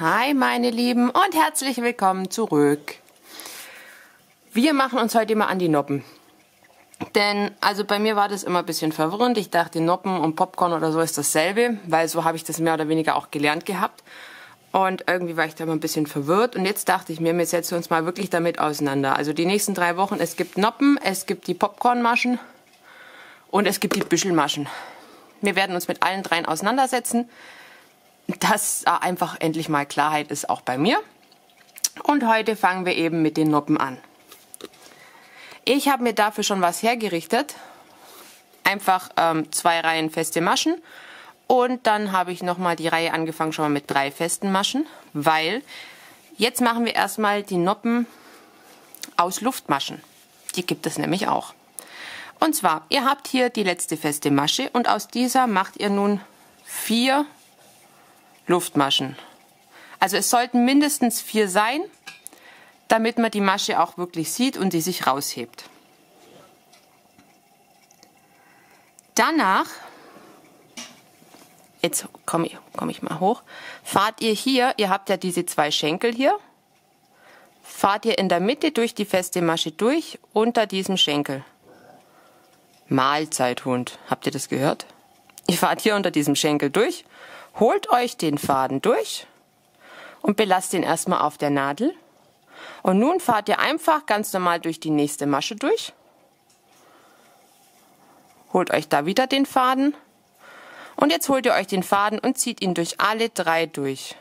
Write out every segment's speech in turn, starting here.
Hi meine Lieben und herzlich willkommen zurück. Wir machen uns heute mal an die Noppen. Denn, also bei mir war das immer ein bisschen verwirrend. Ich dachte, Noppen und Popcorn oder so ist dasselbe, weil so habe ich das mehr oder weniger auch gelernt gehabt. Und irgendwie war ich da mal ein bisschen verwirrt. Und jetzt dachte ich mir, wir setzen uns mal wirklich damit auseinander. Also die nächsten 3 Wochen, es gibt Noppen, es gibt die Popcornmaschen und es gibt die Büschelmaschen. Wir werden uns mit allen 3 auseinandersetzen, dass einfach endlich mal Klarheit ist, auch bei mir. Und heute fangen wir eben mit den Noppen an. Ich habe mir dafür schon was hergerichtet. Einfach 2 Reihen feste Maschen. Und dann habe ich nochmal die Reihe angefangen schon mal mit 3 festen Maschen. Weil jetzt machen wir erstmal die Noppen aus Luftmaschen. Die gibt es nämlich auch. Und zwar, ihr habt hier die letzte feste Masche und aus dieser macht ihr nun 4 Luftmaschen. Also es sollten mindestens 4 sein, damit man die Masche auch wirklich sieht und sie sich raushebt. Danach, jetzt komme ich mal hoch, fahrt ihr hier, ihr habt ja diese 2 Schenkel hier, fahrt ihr in der Mitte durch die feste Masche durch, unter diesem Schenkel. Mahlzeithund, habt ihr das gehört? Ihr fahrt hier unter diesem Schenkel durch, holt euch den Faden durch und belasst ihn erstmal auf der Nadel. Und nun fahrt ihr einfach ganz normal durch die nächste Masche durch. Holt euch da wieder den Faden. Und jetzt holt ihr euch den Faden und zieht ihn durch alle 3 durch.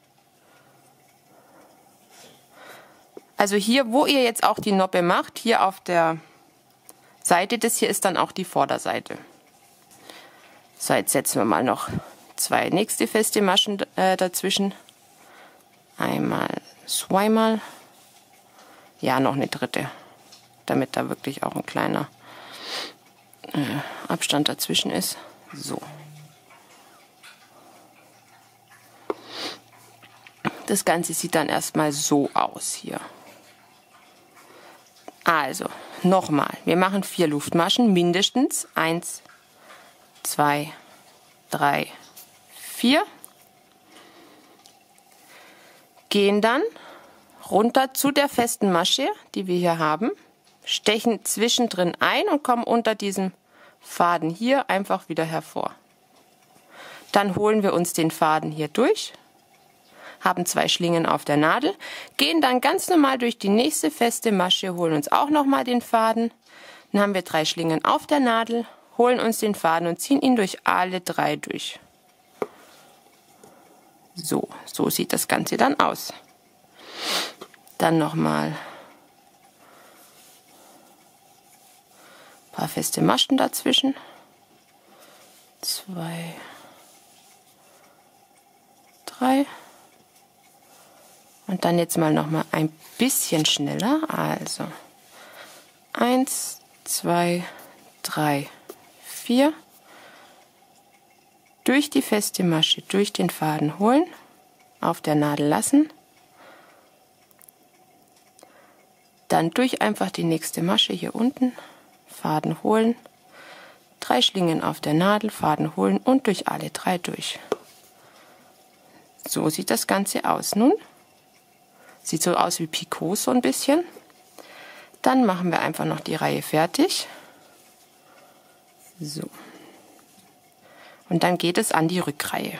Also hier, wo ihr jetzt auch die Noppe macht, hier auf der Seite, das hier ist dann auch die Vorderseite. So, jetzt setzen wir mal noch 2 nächste feste Maschen dazwischen. Einmal, zweimal. Ja, noch eine dritte. Damit da wirklich auch ein kleiner Abstand dazwischen ist. So. Das Ganze sieht dann erstmal so aus hier. Also, nochmal. Wir machen 4 Luftmaschen, mindestens 1, 2, 3, 4. Gehen dann runter zu der festen Masche, die wir hier haben, stechen zwischendrin ein und kommen unter diesem Faden hier einfach wieder hervor. Dann holen wir uns den Faden hier durch, haben 2 Schlingen auf der Nadel, gehen dann ganz normal durch die nächste feste Masche, holen uns auch nochmal den Faden, dann haben wir 3 Schlingen auf der Nadel, holen uns den Faden und ziehen ihn durch alle 3 durch. So sieht das Ganze dann aus. Dann nochmal ein paar feste Maschen dazwischen. 2, 3. Und dann jetzt mal nochmal ein bisschen schneller. Also 1, 2, 3, 4. Durch die feste Masche, durch den Faden holen, auf der Nadel lassen. Dann durch einfach die nächste Masche hier unten, Faden holen, 3 Schlingen auf der Nadel, Faden holen und durch alle 3 durch. So sieht das Ganze aus. Nun sieht so aus wie Picot so ein bisschen. Dann machen wir einfach noch die Reihe fertig. So. Und dann geht es an die Rückreihe.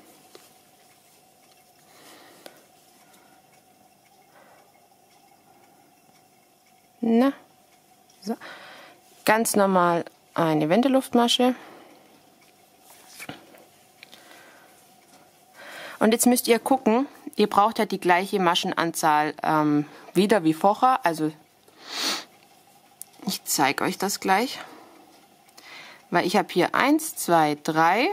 Na, so. Ganz normal eine Wendeluftmasche. Und jetzt müsst ihr gucken, ihr braucht ja die gleiche Maschenanzahl wieder wie vorher. Also ich zeige euch das gleich. Weil ich habe hier 1, 2, 3,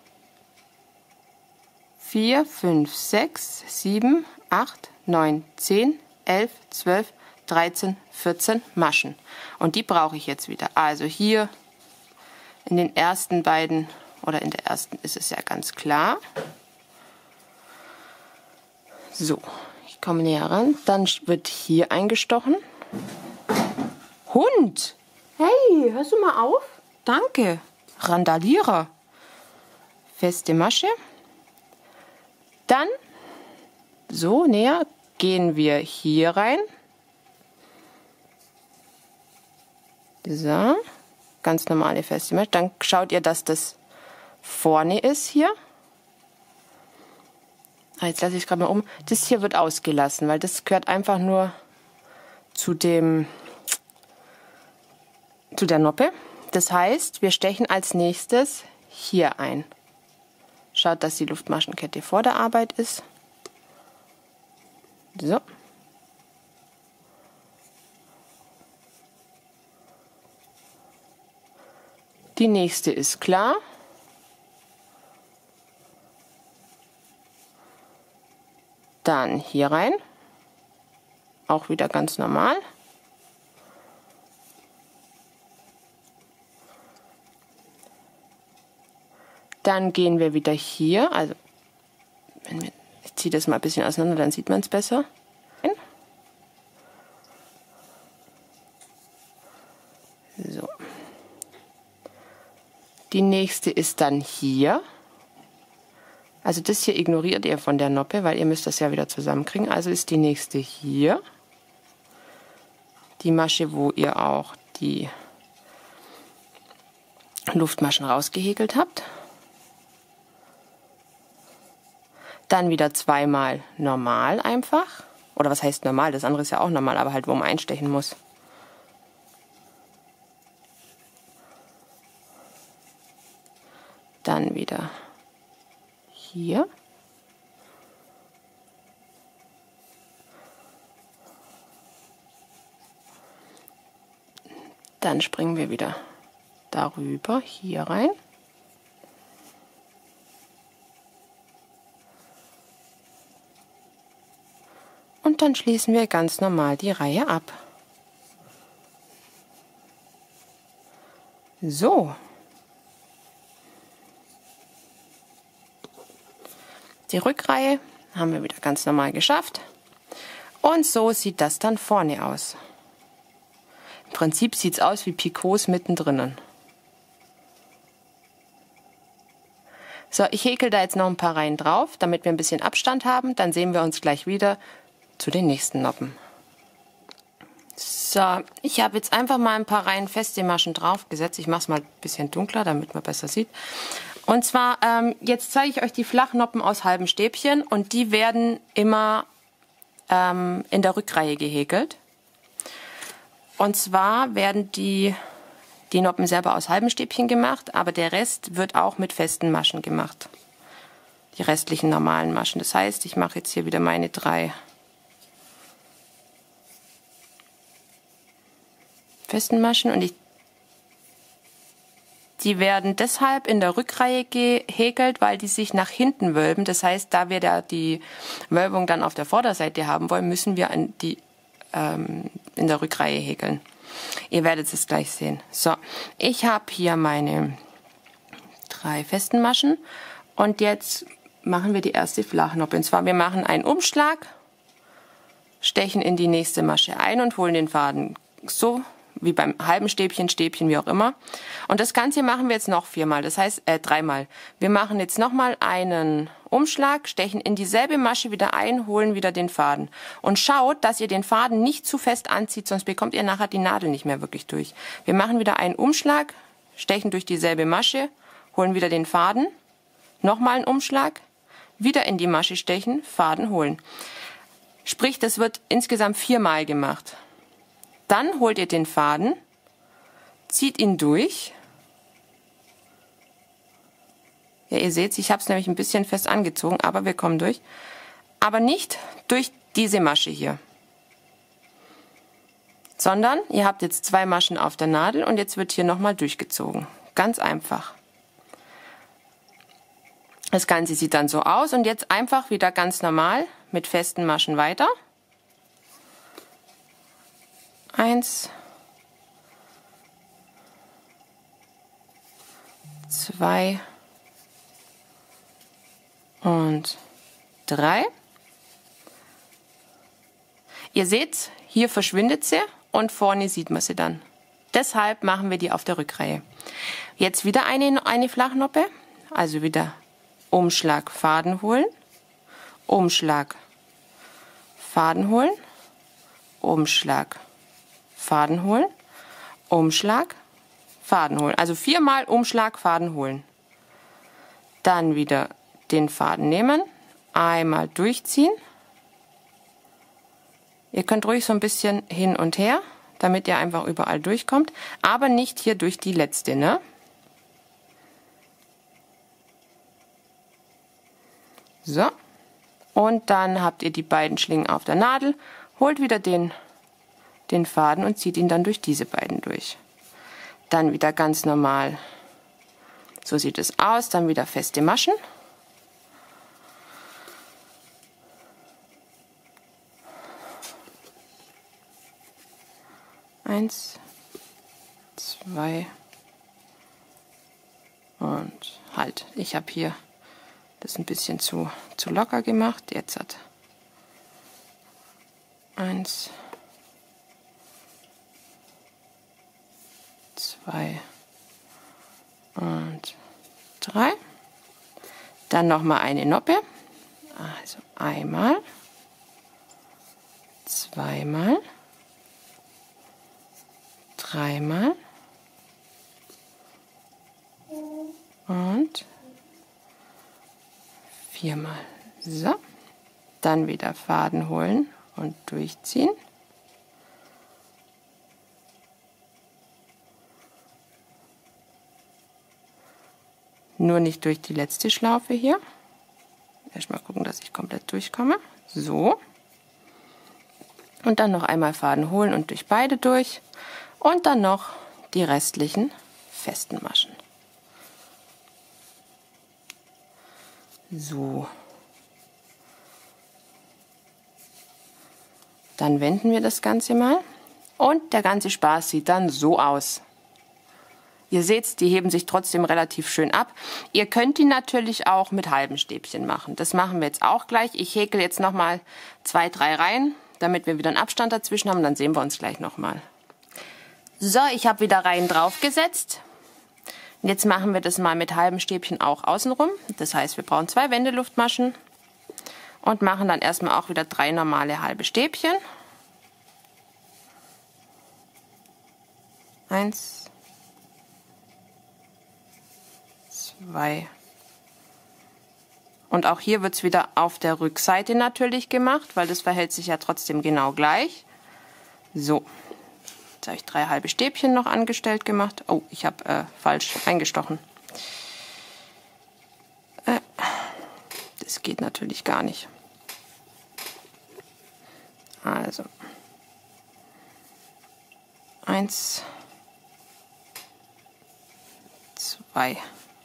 4, 5, 6, 7, 8, 9, 10, 11, 12, 13, 14 Maschen. Und die brauche ich jetzt wieder. Also hier in den ersten beiden, oder in der ersten ist es ja ganz klar. So, ich komme näher ran. Dann wird hier eingestochen. Hund! Hey, hörst du mal auf? Danke. Randalierer. Feste Masche. Dann so näher, gehen wir hier rein. So, ganz normale feste Masche. Dann schaut ihr, dass das vorne ist hier. Jetzt lasse ich es gerade mal um. Das hier wird ausgelassen, weil das gehört einfach nur zu der Noppe. Das heißt, wir stechen als nächstes hier ein. Schaut, dass die Luftmaschenkette vor der Arbeit ist. So. Die nächste ist klar. Dann hier rein. Auch wieder ganz normal. Dann gehen wir wieder hier. Also, ich ziehe das mal ein bisschen auseinander, dann sieht man es besser. So. Die nächste ist dann hier. Also das hier ignoriert ihr von der Noppe, weil ihr müsst das ja wieder zusammenkriegen. Also ist die nächste hier. Die Masche, wo ihr auch die Luftmaschen rausgehäkelt habt. Dann wieder zweimal normal einfach. Oder was heißt normal? Das andere ist ja auch normal, aber halt wo man einstechen muss. Dann wieder hier. Dann springen wir wieder darüber, hier rein. Und dann schließen wir ganz normal die Reihe ab. So. Die Rückreihe haben wir wieder ganz normal geschafft. Und so sieht das dann vorne aus. Im Prinzip sieht es aus wie Picots mittendrin. So, ich häkel da jetzt noch ein paar Reihen drauf, damit wir ein bisschen Abstand haben. Dann sehen wir uns gleich wieder zu den nächsten Noppen. So, ich habe jetzt einfach mal ein paar Reihen feste Maschen draufgesetzt. Ich mache es mal ein bisschen dunkler, damit man besser sieht. Und zwar, jetzt zeige ich euch die Flachnoppen aus halben Stäbchen und die werden immer in der Rückreihe gehäkelt. Und zwar werden die Noppen selber aus halben Stäbchen gemacht, aber der Rest wird auch mit festen Maschen gemacht. Die restlichen normalen Maschen. Das heißt, ich mache jetzt hier wieder meine 3 festen Maschen und die werden deshalb in der Rückreihe gehäkelt, weil die sich nach hinten wölben. Das heißt, da wir da die Wölbung dann auf der Vorderseite haben wollen, müssen wir in der Rückreihe häkeln. Ihr werdet es gleich sehen. So, ich habe hier meine 3 festen Maschen und jetzt machen wir die erste Flachnoppe. Und zwar, wir machen einen Umschlag, stechen in die nächste Masche ein und holen den Faden so wie beim halben Stäbchen, wie auch immer. Und das Ganze machen wir jetzt noch 4-mal, das heißt 3-mal. Wir machen jetzt nochmal einen Umschlag, stechen in dieselbe Masche wieder ein, holen wieder den Faden. Und schaut, dass ihr den Faden nicht zu fest anzieht, sonst bekommt ihr nachher die Nadel nicht mehr wirklich durch. Wir machen wieder einen Umschlag, stechen durch dieselbe Masche, holen wieder den Faden, nochmal einen Umschlag, wieder in die Masche stechen, Faden holen. Sprich, das wird insgesamt 4-mal gemacht. Dann holt ihr den Faden, zieht ihn durch. Ja, ihr seht, ich habe es nämlich ein bisschen fest angezogen, aber wir kommen durch. Aber nicht durch diese Masche hier. Sondern ihr habt jetzt 2 Maschen auf der Nadel und jetzt wird hier nochmal durchgezogen. Ganz einfach. Das Ganze sieht dann so aus und jetzt einfach wieder ganz normal mit festen Maschen weiter. 1, 2 und 3. Ihr seht, hier verschwindet sie und vorne sieht man sie dann. Deshalb machen wir die auf der Rückreihe. Jetzt wieder eine Flachnoppe, also wieder Umschlag, Faden holen, Umschlag, Faden holen, Umschlag, Faden holen, Umschlag, Faden holen. Also 4-mal Umschlag, Faden holen. Dann wieder den Faden nehmen, einmal durchziehen. Ihr könnt ruhig so ein bisschen hin und her, damit ihr einfach überall durchkommt, aber nicht hier durch die letzte, ne? So. Und dann habt ihr die beiden Schlingen auf der Nadel, holt wieder den Faden und zieht ihn dann durch diese beiden durch. Dann wieder ganz normal. So sieht es aus, dann wieder feste Maschen. Eins, 2 und halt. Ich habe hier das ein bisschen zu locker gemacht. Jetzt hat 1, 2 und 3. Dann noch mal eine Noppe. Also einmal, zweimal, dreimal und 4-mal. So, dann wieder Faden holen und durchziehen. Nur nicht durch die letzte Schlaufe hier. Erstmal gucken, dass ich komplett durchkomme. So. Und dann noch einmal Faden holen und durch beide durch. Und dann noch die restlichen festen Maschen. So. Dann wenden wir das Ganze mal. Und der ganze Spaß sieht dann so aus. Ihr seht, die heben sich trotzdem relativ schön ab. Ihr könnt die natürlich auch mit halben Stäbchen machen. Das machen wir jetzt auch gleich. Ich häkel jetzt nochmal 2, 3 Reihen, damit wir wieder einen Abstand dazwischen haben. Dann sehen wir uns gleich nochmal. So, ich habe wieder Reihen draufgesetzt. Und jetzt machen wir das mal mit halben Stäbchen auch außenrum. Das heißt, wir brauchen 2 Wendeluftmaschen und machen dann erstmal auch wieder 3 normale halbe Stäbchen. 1, 2. Und auch hier wird es wieder auf der Rückseite natürlich gemacht, weil das verhält sich ja trotzdem genau gleich. So, jetzt habe ich 3 halbe Stäbchen noch angestellt gemacht. Oh, ich habe falsch eingestochen. Das geht natürlich gar nicht. Also 1, 2.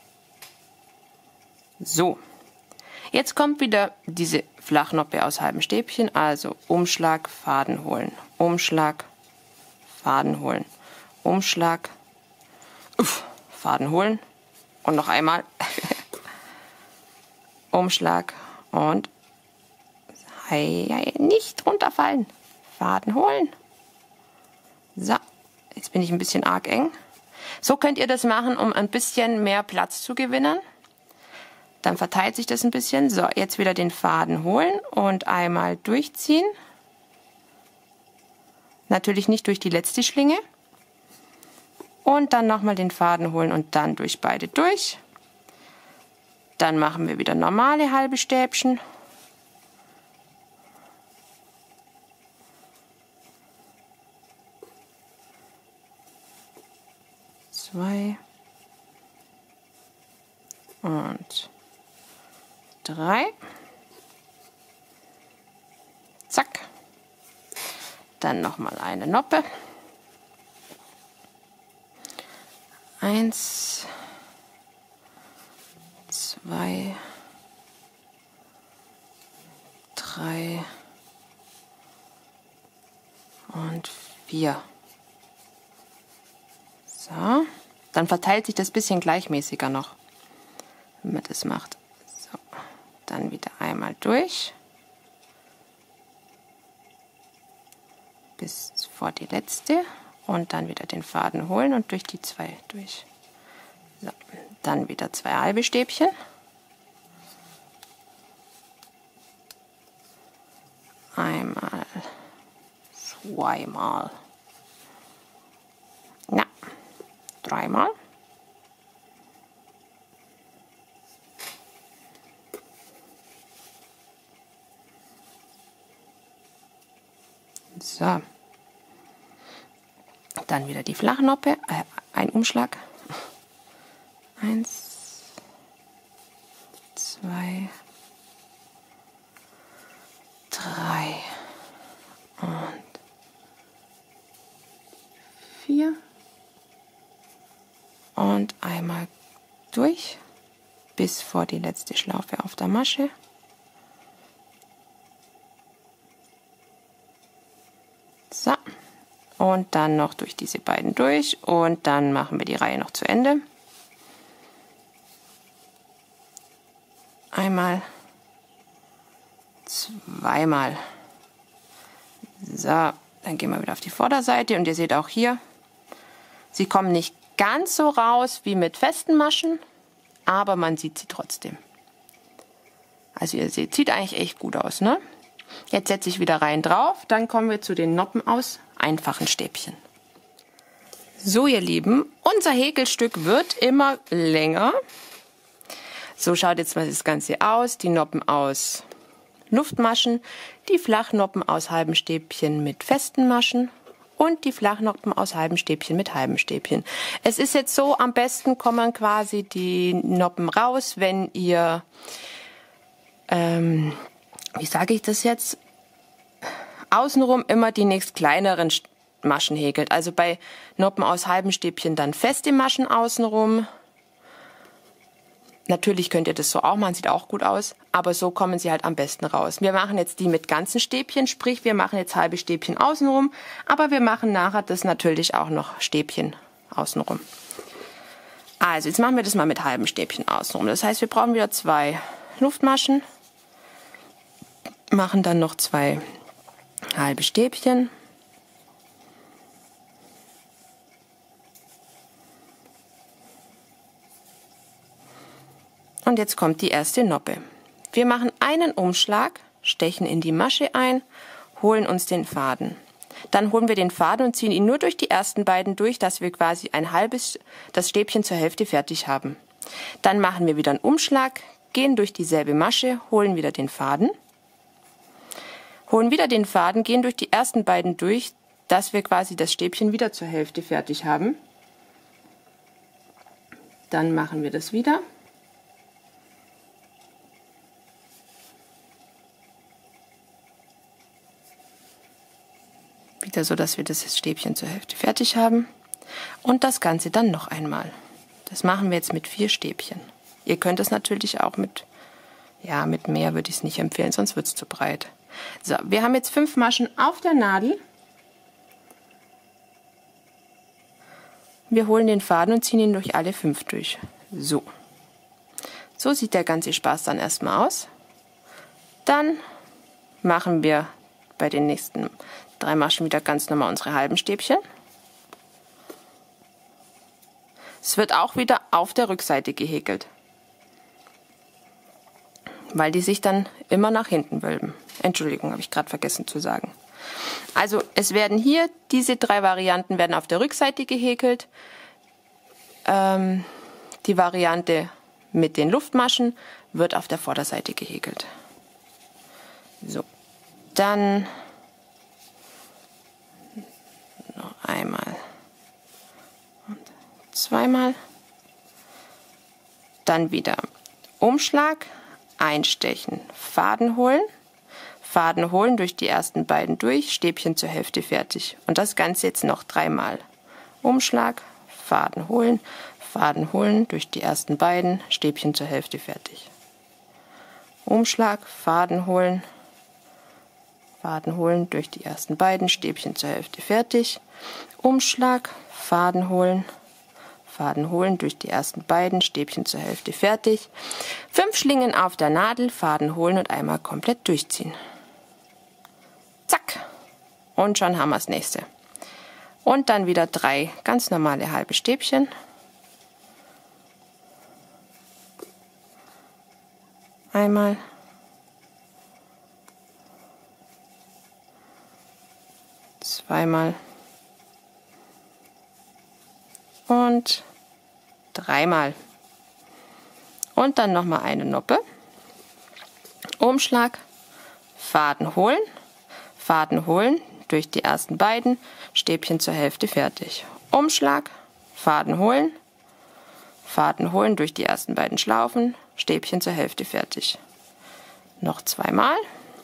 So, jetzt kommt wieder diese Flachnoppe aus halben Stäbchen, also Umschlag, Faden holen, Umschlag, Faden holen, Umschlag, Faden holen und noch einmal Umschlag und nicht runterfallen, Faden holen. So, jetzt bin ich ein bisschen arg eng. So könnt ihr das machen, um ein bisschen mehr Platz zu gewinnen. Dann verteilt sich das ein bisschen. So, jetzt wieder den Faden holen und einmal durchziehen. Natürlich nicht durch die letzte Schlinge. Und dann nochmal den Faden holen und dann durch beide durch. Dann machen wir wieder normale halbe Stäbchen. Zwei und 3. Zack. Dann nochmal eine Noppe. 1, 2, 3 und 4. So. Dann verteilt sich das bisschen gleichmäßiger noch, wenn man das macht. So. Dann wieder einmal durch. Bis vor die letzte. Und dann wieder den Faden holen und durch die 2 durch. So. Dann wieder 2 halbe Stäbchen. Einmal, zweimal, ja, dreimal. So. Dann wieder die Flachnoppe, ein Umschlag. 1, 2, 3 und 4 und einmal durch bis vor die letzte Schlaufe auf der Masche. So, und dann noch durch diese beiden durch und dann machen wir die Reihe noch zu Ende. Einmal, zweimal. So, dann gehen wir wieder auf die Vorderseite und ihr seht auch hier, sie kommen nicht ganz so raus wie mit festen Maschen, aber man sieht sie trotzdem. Also ihr seht, sieht eigentlich echt gut aus, ne? Jetzt setze ich wieder rein drauf, dann kommen wir zu den Noppen aus einfachen Stäbchen. So ihr Lieben, unser Häkelstück wird immer länger. So schaut jetzt mal das Ganze aus. Die Noppen aus Luftmaschen, die Flachnoppen aus halben Stäbchen mit festen Maschen und die Flachnoppen aus halben Stäbchen mit halben Stäbchen. Es ist jetzt so, am besten kommen quasi die Noppen raus, wenn ihr, wie sage ich das jetzt, außenrum immer die nächst kleineren Maschen häkelt. Also bei Noppen aus halben Stäbchen dann feste Maschen außenrum. Natürlich könnt ihr das so auch machen, sieht auch gut aus, aber so kommen sie halt am besten raus. Wir machen jetzt die mit ganzen Stäbchen, sprich wir machen jetzt halbe Stäbchen außenrum, aber wir machen nachher das natürlich auch noch Stäbchen außenrum. Also jetzt machen wir das mal mit halben Stäbchen außenrum. Das heißt, wir brauchen wieder 2 Luftmaschen, machen dann noch 2 halbe Stäbchen. Und jetzt kommt die erste Noppe. Wir machen einen Umschlag, stechen in die Masche ein, holen uns den Faden. Dann holen wir den Faden und ziehen ihn nur durch die ersten beiden durch, dass wir quasi das Stäbchen zur Hälfte fertig haben. Dann machen wir wieder einen Umschlag, gehen durch dieselbe Masche, holen wieder den Faden. Holen wieder den Faden, gehen durch die ersten beiden durch, dass wir quasi das Stäbchen wieder zur Hälfte fertig haben. Dann machen wir das wieder. Wieder so, dass wir das Stäbchen zur Hälfte fertig haben. Und das Ganze dann noch einmal. Das machen wir jetzt mit 4 Stäbchen. Ihr könnt es natürlich auch mit mehr würde ich es nicht empfehlen, sonst wird es zu breit. So, wir haben jetzt 5 Maschen auf der Nadel. Wir holen den Faden und ziehen ihn durch alle 5 durch. So. So sieht der ganze Spaß dann erstmal aus. Dann machen wir bei den nächsten 3 Maschen wieder ganz normal unsere halben Stäbchen. Es wird auch wieder auf der Rückseite gehäkelt, weil die sich dann immer nach hinten wölben. Entschuldigung, habe ich gerade vergessen zu sagen. Also es werden hier, diese 3 Varianten werden auf der Rückseite gehäkelt. Die Variante mit den Luftmaschen wird auf der Vorderseite gehäkelt. So, dann noch einmal und zweimal. Dann wieder Umschlag, einstechen, Faden holen durch die ersten beiden durch, Stäbchen zur Hälfte fertig. Und das Ganze jetzt noch 3-mal. Umschlag, Faden holen, durch die ersten beiden, Stäbchen zur Hälfte fertig. Umschlag, Faden holen, durch die ersten beiden, Stäbchen zur Hälfte fertig. Umschlag, Faden holen, durch die ersten beiden, Stäbchen zur Hälfte fertig. 5 Schlingen auf der Nadel, Faden holen und einmal komplett durchziehen. Zack! Und schon haben wir das nächste. Und dann wieder 3 ganz normale halbe Stäbchen. Einmal. zweimal und dreimal. Und dann nochmal eine Noppe. Umschlag, Faden holen, durch die ersten beiden, Stäbchen zur Hälfte fertig. Umschlag, Faden holen, durch die ersten beiden Schlaufen, Stäbchen zur Hälfte fertig. Noch zweimal.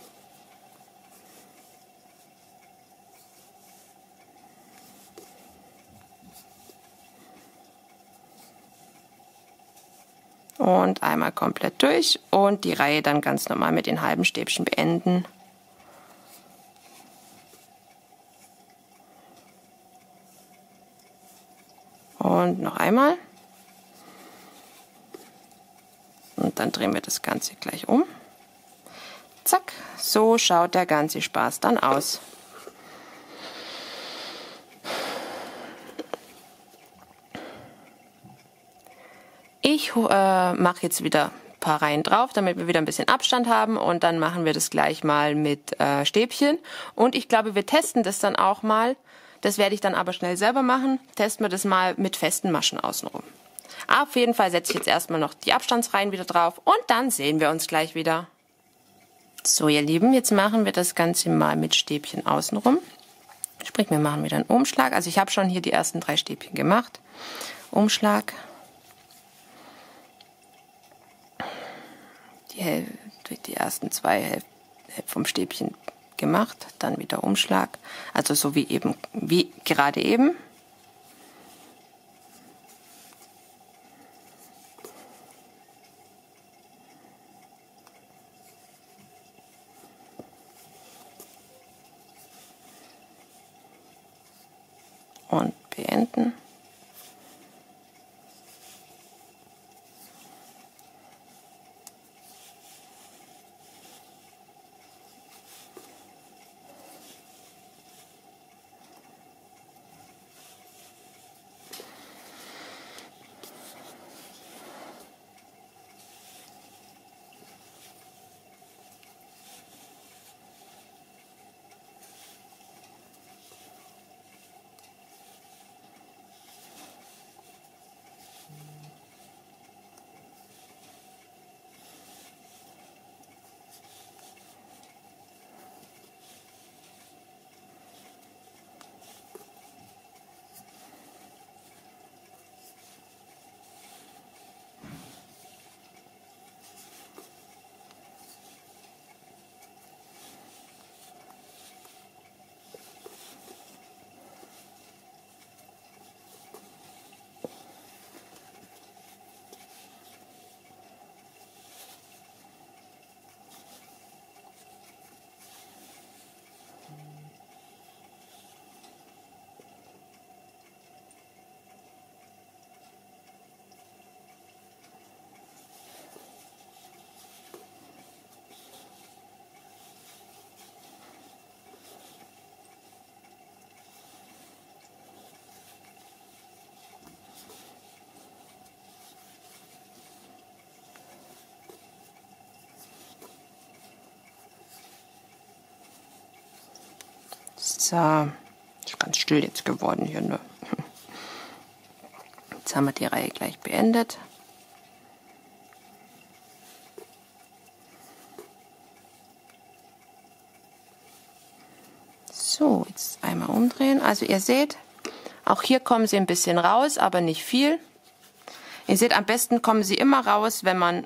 Und einmal komplett durch und die Reihe dann ganz normal mit den halben Stäbchen beenden. Und noch einmal. Und dann drehen wir das Ganze gleich um. Zack, so schaut der ganze Spaß dann aus. Ich mache jetzt wieder ein paar Reihen drauf, damit wir wieder ein bisschen Abstand haben und dann machen wir das gleich mal mit Stäbchen. Und ich glaube, wir testen das dann auch mal. Das werde ich dann aber schnell selber machen. Testen wir das mal mit festen Maschen außenrum. Auf jeden Fall setze ich jetzt erstmal noch die Abstandsreihen wieder drauf und dann sehen wir uns gleich wieder. So, ihr Lieben, jetzt machen wir das Ganze mal mit Stäbchen außenrum. Sprich, wir machen wieder einen Umschlag. Also ich habe schon hier die ersten 3 Stäbchen gemacht. Umschlag. Die ersten 2 Hälften vom Stäbchen gemacht, dann wieder Umschlag, also so wie gerade eben. Und beenden. So, ist ganz still jetzt geworden hier, ne? Jetzt haben wir die Reihe gleich beendet. So, jetzt einmal umdrehen. Also ihr seht, auch hier kommen sie ein bisschen raus, aber nicht viel. Ihr seht, am besten kommen sie immer raus, wenn man,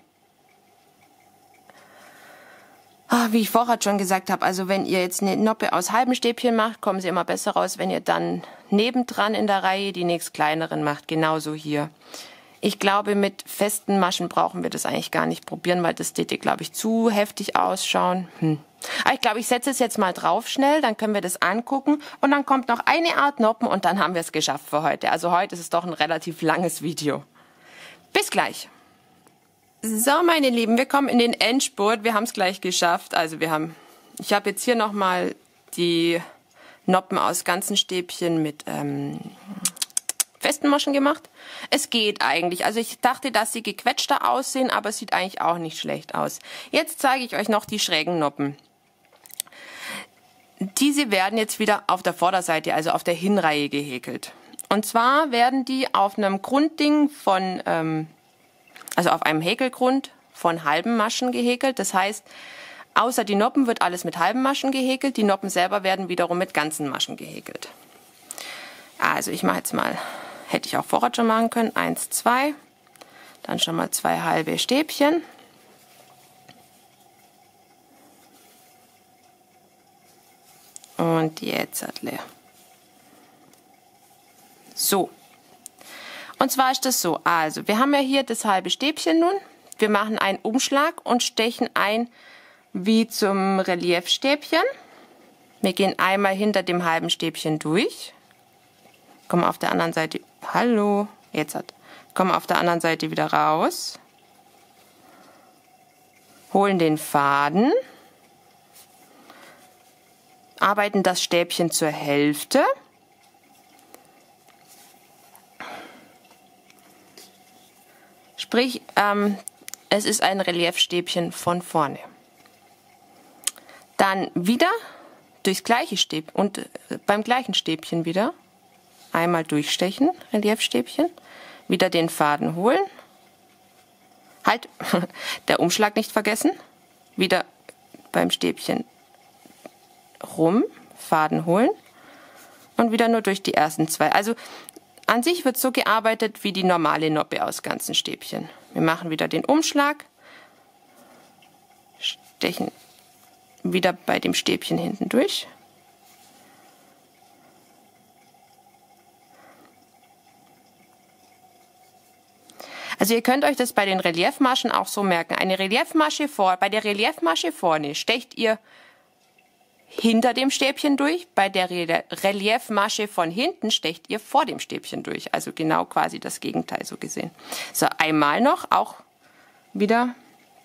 wie ich vorher schon gesagt habe, also wenn ihr jetzt eine Noppe aus halben Stäbchen macht, kommen sie immer besser raus, wenn ihr dann nebendran in der Reihe die nächst kleineren macht. Genauso hier. Ich glaube, mit festen Maschen brauchen wir das eigentlich gar nicht probieren, weil das täte, glaube ich, zu heftig ausschauen. Aber ich glaube, ich setze es jetzt mal drauf schnell, dann können wir das angucken und dann kommt noch eine Art Noppen und dann haben wir es geschafft für heute. Also heute ist es doch ein relativ langes Video. Bis gleich. So, meine Lieben, wir kommen in den Endspurt. Wir haben es gleich geschafft. Also ich habe jetzt hier nochmal die Noppen aus ganzen Stäbchen mit festen Maschen gemacht. Es geht eigentlich. Also ich dachte, dass sie gequetschter aussehen, aber es sieht eigentlich auch nicht schlecht aus. Jetzt zeige ich euch noch die schrägen Noppen. diese werden jetzt wieder auf der Vorderseite, also auf der Hinreihe gehäkelt. Und zwar werden die auf einem Grundding von, also auf einem Häkelgrund von halben Maschen gehäkelt. Das heißt, außer die Noppen wird alles mit halben Maschen gehäkelt. Die Noppen selber werden wiederum mit ganzen Maschen gehäkelt. Also ich mache jetzt mal, hätte ich auch vorher schon machen können, 1, 2, dann schon mal 2 halbe Stäbchen. Und jetzt leer. So. Und zwar ist das so, also wir haben ja hier das halbe Stäbchen nun. Wir machen einen Umschlag und stechen ein wie zum Reliefstäbchen. Wir gehen einmal hinter dem halben Stäbchen durch. Kommen auf der anderen Seite, hallo, jetzt kommen auf der anderen Seite wieder raus. Holen den Faden. Arbeiten das Stäbchen zur Hälfte. Sprich, es ist ein Reliefstäbchen von vorne. Dann wieder durchs gleiche Stäbchen und beim gleichen Stäbchen wieder einmal durchstechen, Reliefstäbchen, wieder den Faden holen. Halt, der Umschlag nicht vergessen. Wieder beim Stäbchen rum, Faden holen und wieder nur durch die ersten 2. Also an sich wird so gearbeitet wie die normale Noppe aus ganzen Stäbchen. Wir machen wieder den Umschlag, stechen wieder bei dem Stäbchen hinten durch. Also ihr könnt euch das bei den Reliefmaschen auch so merken. Eine Reliefmasche bei der Reliefmasche vorne stecht ihr hinter dem Stäbchen durch, bei der Reliefmasche von hinten stecht ihr vor dem Stäbchen durch. Also genau quasi das Gegenteil so gesehen. So, einmal noch, auch wieder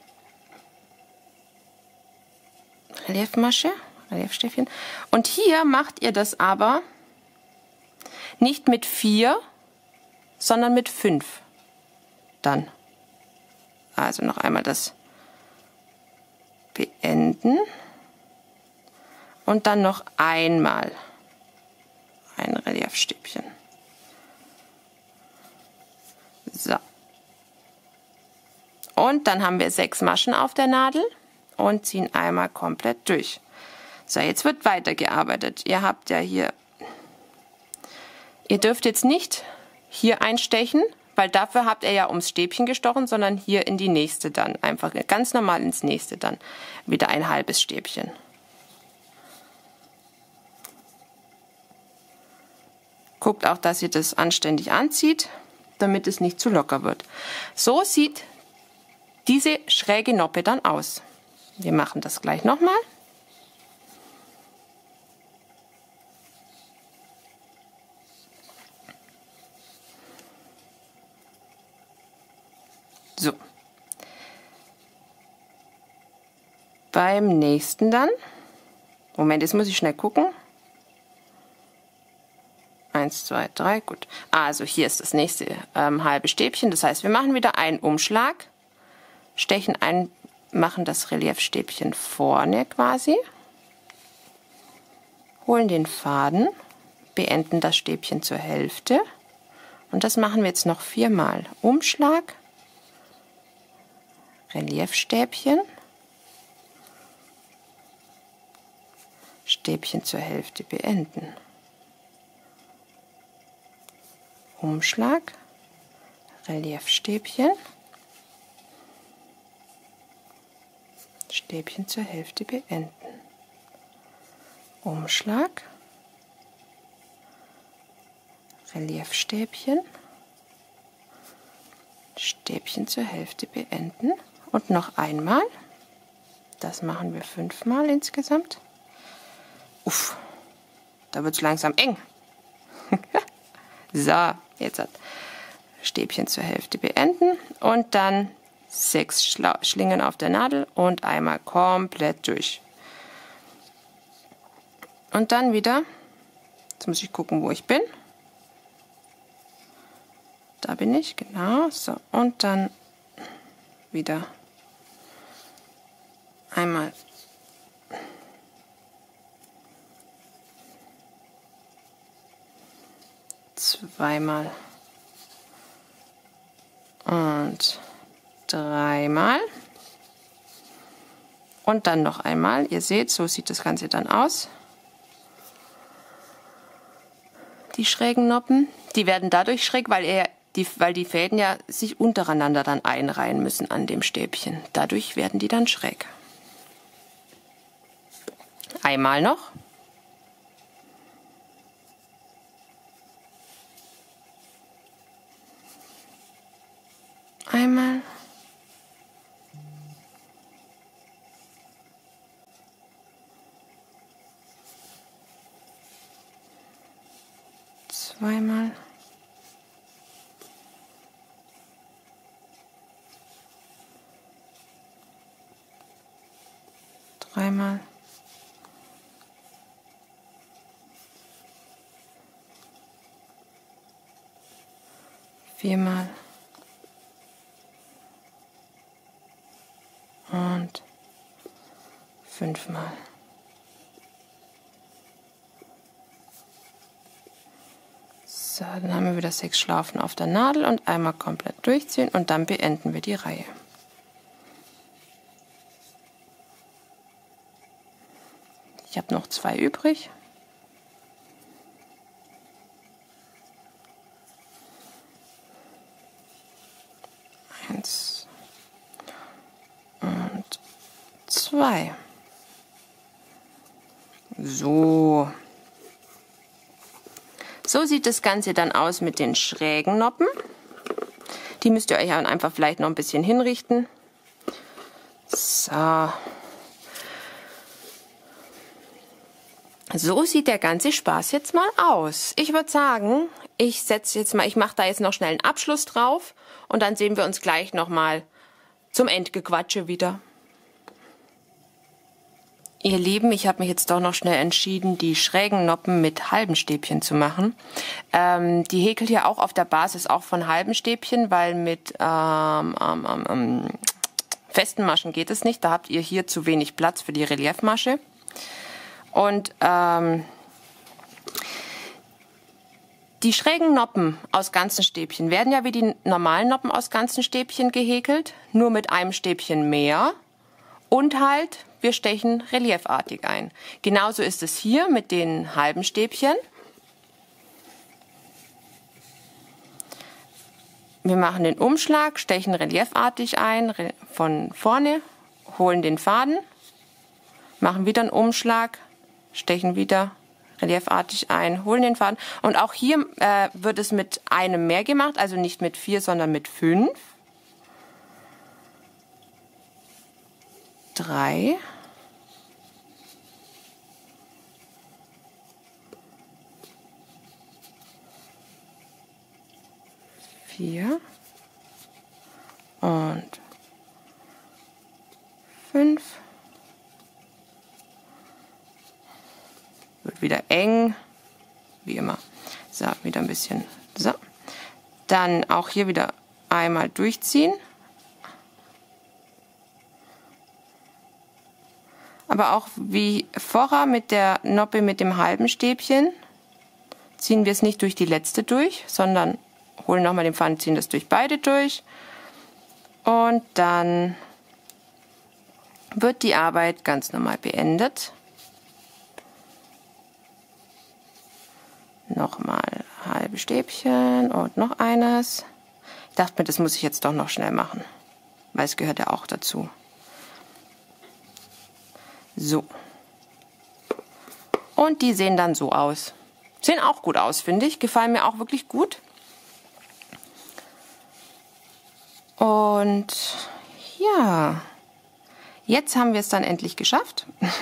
Reliefmasche, Reliefstäbchen. Und hier macht ihr das aber nicht mit 4, sondern mit 5. Dann. Also noch einmal das beenden. Und dann noch einmal ein Reliefstäbchen. So. Und dann haben wir 6 Maschen auf der Nadel und ziehen einmal komplett durch. So, jetzt wird weitergearbeitet. Ihr habt ja hier, ihr dürft jetzt nicht hier einstechen, weil dafür habt ihr ja ums Stäbchen gestochen, sondern hier in die nächste dann. Einfach ganz normal ins nächste dann. Wieder ein halbes Stäbchen. Guckt auch, dass ihr das anständig anzieht, damit es nicht zu locker wird. So sieht diese schräge Noppe dann aus. Wir machen das gleich nochmal. So. Beim nächsten dann. Moment, jetzt muss ich schnell gucken. 1, 2, 3, gut. Also hier ist das nächste halbe Stäbchen. Das heißt, wir machen wieder einen Umschlag, stechen ein, machen das Reliefstäbchen vorne quasi, holen den Faden, beenden das Stäbchen zur Hälfte und das machen wir jetzt noch 4-mal. Umschlag, Reliefstäbchen, Stäbchen zur Hälfte beenden. Umschlag, Reliefstäbchen, Stäbchen zur Hälfte beenden. Umschlag, Reliefstäbchen, Stäbchen zur Hälfte beenden und noch einmal. Das machen wir 5-mal insgesamt. Uff, da wird es langsam eng. So, jetzt Stäbchen zur Hälfte beenden und dann 6 Schlingen auf der Nadel und einmal komplett durch. Und dann wieder, jetzt muss ich gucken, wo ich bin. Da bin ich, genau, so. Und dann wieder zweimal und dreimal und dann noch einmal. Ihr seht, so sieht das Ganze dann aus. Die schrägen Noppen, die werden dadurch schräg, weil die Fäden ja sich untereinander dann einreihen müssen an dem Stäbchen. Dadurch werden die dann schräg. Einmal noch. Einmal. Zweimal. Dreimal. Viermal. Und fünfmal. So, dann haben wir wieder 6 Schlaufen auf der Nadel und einmal komplett durchziehen und dann beenden wir die Reihe. Ich habe noch 2 übrig. Eins und 2. So. So sieht das Ganze dann aus mit den schrägen Noppen. Die müsst ihr euch einfach vielleicht noch ein bisschen hinrichten. So. So sieht der ganze Spaß jetzt mal aus. Ich würde sagen, ich mache da jetzt noch schnell einen Abschluss drauf und dann sehen wir uns gleich nochmal zum Endgequatsche wieder. Ihr Lieben, ich habe mich jetzt doch noch schnell entschieden, die schrägen Noppen mit halben Stäbchen zu machen. Die häkelt ja auch auf der Basis auch von halben Stäbchen, weil mit festen Maschen geht es nicht. Da habt ihr hier zu wenig Platz für die Reliefmasche. Und die schrägen Noppen aus ganzen Stäbchen werden ja wie die normalen Noppen aus ganzen Stäbchen gehäkelt, nur mit einem Stäbchen mehr. Und halt, wir stechen reliefartig ein. Genauso ist es hier mit den halben Stäbchen. Wir machen den Umschlag, stechen reliefartig ein von vorne, holen den Faden, machen wieder einen Umschlag, stechen wieder reliefartig ein, holen den Faden. Und auch hier wird es mit einem mehr gemacht, also nicht mit 4, sondern mit 5. 3. 4 und 5. Wird wieder eng, wie immer. So, wieder ein bisschen. So. Dann auch hier wieder einmal durchziehen. Aber auch wie vorher mit der Noppe mit dem halben Stäbchen ziehen wir es nicht durch die letzte durch, sondern holen nochmal den Faden, ziehen das durch beide durch. Und dann wird die Arbeit ganz normal beendet. Nochmal halbe Stäbchen und noch eines. Ich dachte mir, das muss ich jetzt doch noch schnell machen, weil es gehört ja auch dazu. So. Und die sehen dann so aus. Sehen auch gut aus, finde ich. Gefallen mir auch wirklich gut. Und ja, jetzt haben wir es dann endlich geschafft.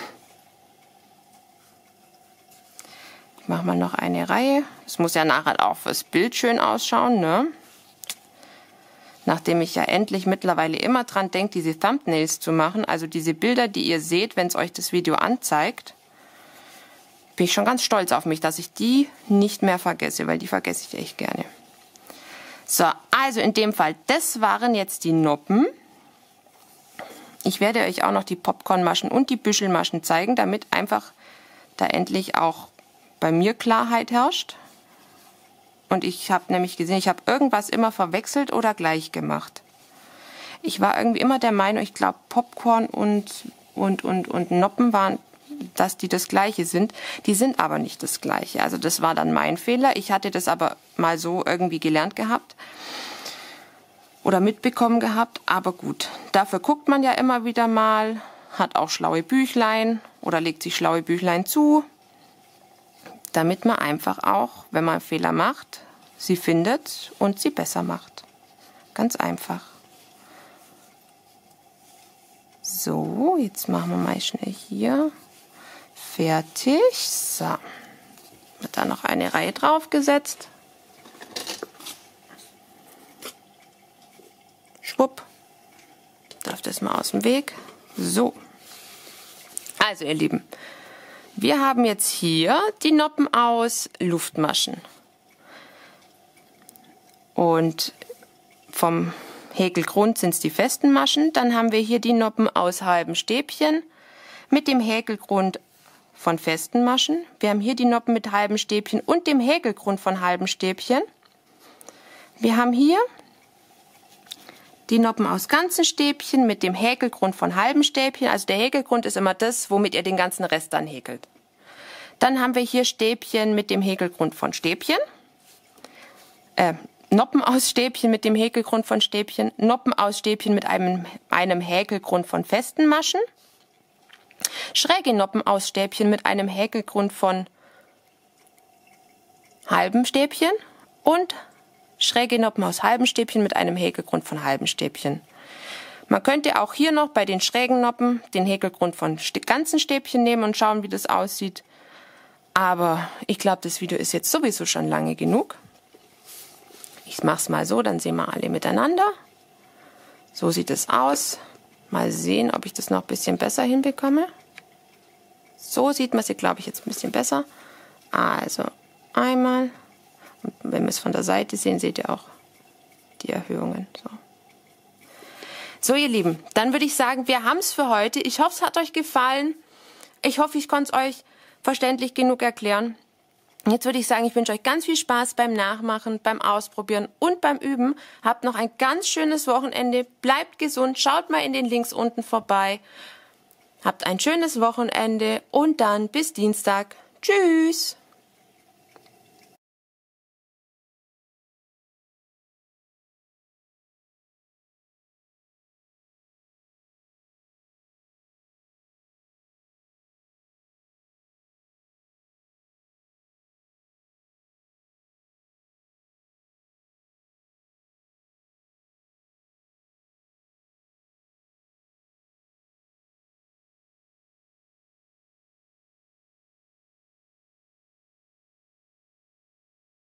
Ich mache mal noch eine Reihe. Es muss ja nachher auch fürs Bild schön ausschauen, ne? Nachdem ich ja endlich mittlerweile immer dran denke, diese Thumbnails zu machen, also diese Bilder, die ihr seht, wenn es euch das Video anzeigt, bin ich schon ganz stolz auf mich, dass ich die nicht mehr vergesse, weil die vergesse ich echt gerne. So, also in dem Fall, das waren jetzt die Noppen. Ich werde euch auch noch die Popcornmaschen und die Büschelmaschen zeigen, damit einfach da endlich auch bei mir Klarheit herrscht. Und ich habe nämlich gesehen, ich habe irgendwas immer verwechselt oder gleich gemacht. Ich war irgendwie immer der Meinung, ich glaube Popcorn und Noppen waren, dass die das Gleiche sind. Die sind aber nicht das Gleiche. Also das war dann mein Fehler. Ich hatte das aber mal so irgendwie gelernt gehabt oder mitbekommen gehabt. Aber gut, dafür guckt man ja immer wieder mal, hat auch schlaue Büchlein oder legt sich schlaue Büchlein zu, damit man einfach auch, wenn man Fehler macht, sie findet und sie besser macht. Ganz einfach. So, jetzt machen wir mal schnell hier. Fertig. So. Wird da noch eine Reihe draufgesetzt. Schwupp. Darf das mal aus dem Weg. So. Also, ihr Lieben, wir haben jetzt hier die Noppen aus Luftmaschen. Und vom Häkelgrund sind es die festen Maschen. Dann haben wir hier die Noppen aus halben Stäbchen mit dem Häkelgrund von festen Maschen. Wir haben hier die Noppen mit halben Stäbchen und dem Häkelgrund von halben Stäbchen. Wir haben hier die Noppen aus ganzen Stäbchen mit dem Häkelgrund von halben Stäbchen. Also der Häkelgrund ist immer das, womit ihr den ganzen Rest dann häkelt. Dann haben wir hier Stäbchen mit dem Häkelgrund von Stäbchen. Noppen aus Stäbchen mit dem Häkelgrund von Stäbchen, Noppen aus Stäbchen mit einem Häkelgrund von festen Maschen, schräge Noppen aus Stäbchen mit einem Häkelgrund von halben Stäbchen und schräge Noppen aus halben Stäbchen mit einem Häkelgrund von halben Stäbchen. Man könnte auch hier noch bei den schrägen Noppen den Häkelgrund von ganzen Stäbchen nehmen und schauen, wie das aussieht. Aber ich glaube, das Video ist jetzt sowieso schon lange genug. Ich mache es mal so, dann sehen wir alle miteinander. So sieht es aus. Mal sehen, ob ich das noch ein bisschen besser hinbekomme. So sieht man sie, glaube ich, jetzt ein bisschen besser. Also einmal. Und wenn wir es von der Seite sehen, seht ihr auch die Erhöhungen. So, ihr Lieben, dann würde ich sagen, wir haben es für heute. Ich hoffe, es hat euch gefallen. Ich hoffe, ich konnte es euch verständlich genug erklären. Jetzt würde ich sagen, ich wünsche euch ganz viel Spaß beim Nachmachen, beim Ausprobieren und beim Üben. Habt noch ein ganz schönes Wochenende. Bleibt gesund. Schaut mal in den Links unten vorbei. Habt ein schönes Wochenende und dann bis Dienstag. Tschüss.